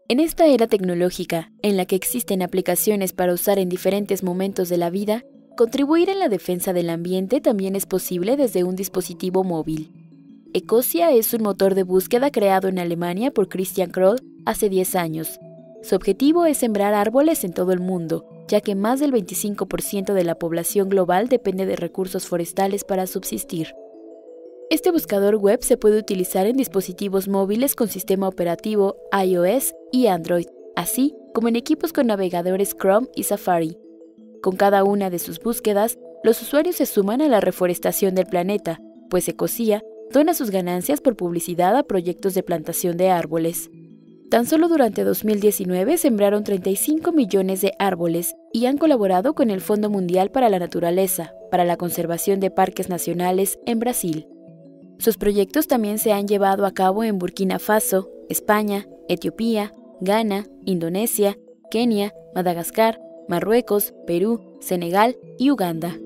En esta era tecnológica, en la que existen aplicaciones para usar en diferentes momentos de la vida, contribuir en la defensa del ambiente también es posible desde un dispositivo móvil. Ecosia es un motor de búsqueda creado en Alemania por Christian Kroll hace 10 años. Su objetivo es sembrar árboles en todo el mundo, ya que más del 25% de la población global depende de recursos forestales para subsistir. Este buscador web se puede utilizar en dispositivos móviles con sistema operativo iOS y Android, así como en equipos con navegadores Chrome y Safari. Con cada una de sus búsquedas, los usuarios se suman a la reforestación del planeta, pues Ecosia dona sus ganancias por publicidad a proyectos de plantación de árboles. Tan solo durante 2019 sembraron 35 millones de árboles y han colaborado con el Fondo Mundial para la Naturaleza, para la conservación de parques nacionales en Brasil. Sus proyectos también se han llevado a cabo en Burkina Faso, España, Etiopía, Ghana, Indonesia, Kenia, Madagascar, Marruecos, Perú, Senegal y Uganda.